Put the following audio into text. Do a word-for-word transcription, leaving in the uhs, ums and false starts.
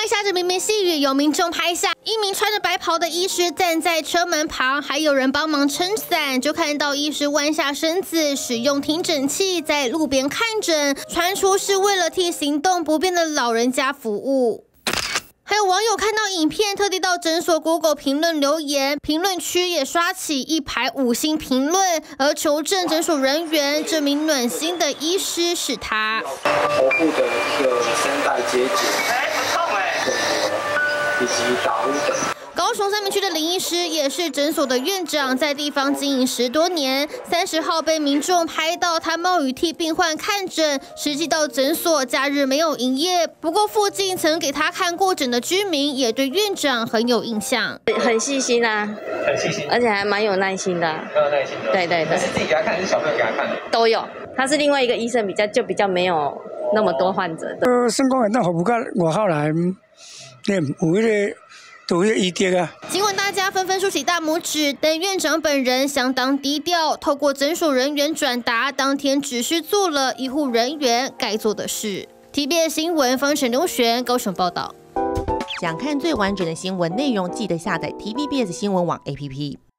外下着绵绵细雨，有民众拍下一名穿着白袍的医师站在车门旁，还有人帮忙撑伞，就看到医师弯下身子，使用听诊器在路边看诊，传出是为了替行动不便的老人家服务。 还有网友看到影片，特地到诊所 Google 评论留言，评论区也刷起一排五星评论，而求证诊所人员，这名暖心的医师是他。 头部的一个声带结节，哎，不痛哎，以及打呼等。 高雄三民区的林医师也是诊所的院长，在地方经营十多年。三十号被民众拍到他冒雨替病患看诊，实际到诊所假日没有营业。不过附近曾给他看过诊的居民也对院长很有印象， 很细心啊， 很细心， 而且还蛮有耐心的， 很有耐心的。对对对，是自己给他看，还是小朋友给他看的？ 都有。他是另外一个医生，比较就比较没有那么多患者的。 呃，成功人那服务到外口来，那有迄个。 尽管大家纷纷竖起大拇指，但院长本人相当低调，透过诊所人员转达，当天只是做了医护人员该做的事。T B S 新闻方沈刘璇高雄报道。 想看最完整的新闻内容，记得下载 T V B S 新闻网 A P P。